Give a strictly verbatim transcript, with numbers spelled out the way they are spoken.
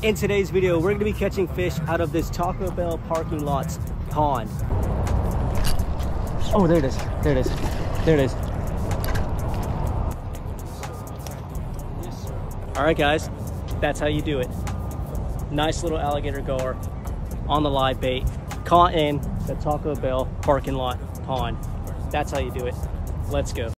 In today's video, we're gonna be catching fish out of this Taco Bell parking lot's pond. Oh, there it is, there it is, there it is. All right, guys, that's how you do it. Nice little alligator gar on the live bait, caught in the Taco Bell parking lot pond. That's how you do it. Let's go.